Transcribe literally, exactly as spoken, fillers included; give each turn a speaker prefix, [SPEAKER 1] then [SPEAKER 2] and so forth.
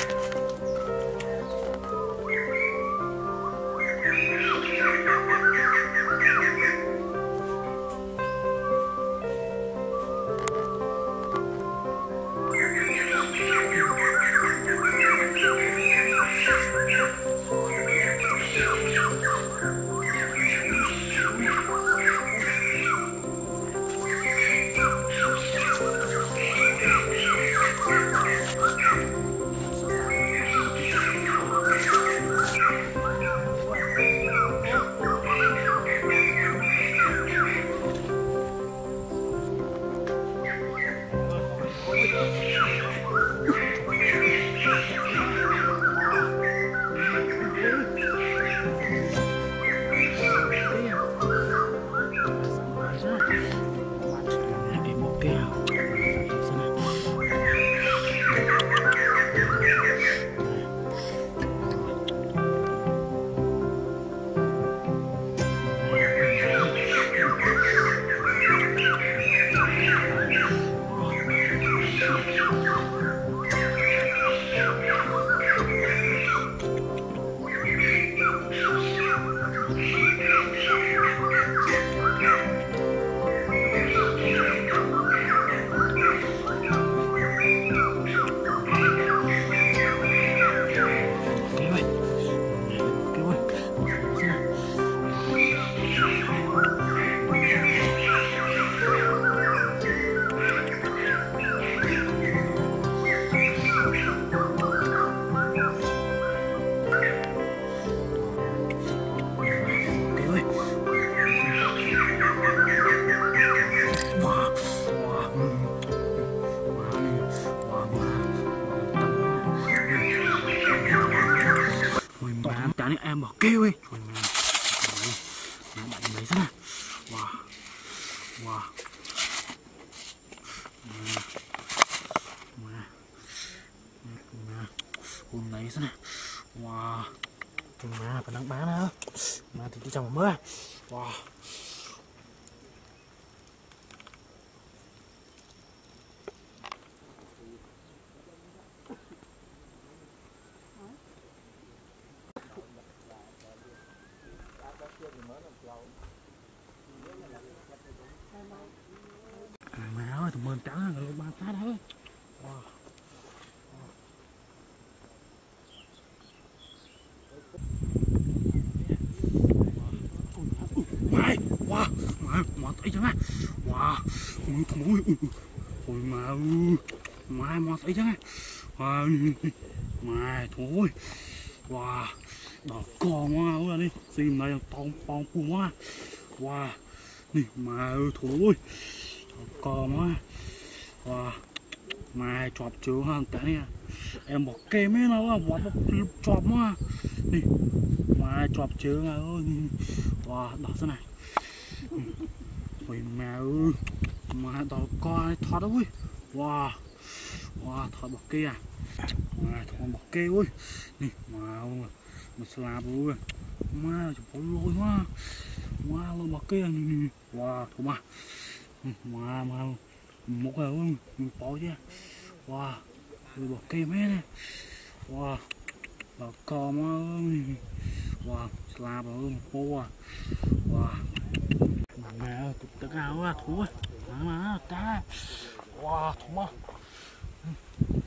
[SPEAKER 1] Này em bảo kêu ấy. Nó bậy mấy thế này. Wow. Wow. Hôm nay thế này. Wow. Mà còn đang bán nữa. Mà thì đi trong mưa. Wow. Má ơi, thằng mơn trắng rồi ba phát đó. Wow. Mày, wow, mà mà thấy chưa? Wow, ui thôi, ui mà ui, mà mà thấy chưa? Wow, mà thôi, wow, đỏ con quá ơi đi, xin này tông tông cuồng quá, wow, nè mà ơi thôi. Còn á, wow, mà chọp chứ hơn cái này em bỏ kem ấy nó bỏ chọp quá đi mà chọp chứ ơi, wow, đỏ thế này ui mẹ ơi mà đỏ coi thoát đó ui, wow, wow, thoát bỏ kia mà thoát bỏ kia ui đi mà mà slab ui mà chụp lôi quá, wow, lôi bỏ kia wow, thôi mà mà mà một cái bỏ chứ, wow, rồi bỏ cây mấy này, wow, bỏ cò mà, wow, slab rồi một cô à, wow, mẹ tất cả áo à thú, mà cá, wow, thú mà.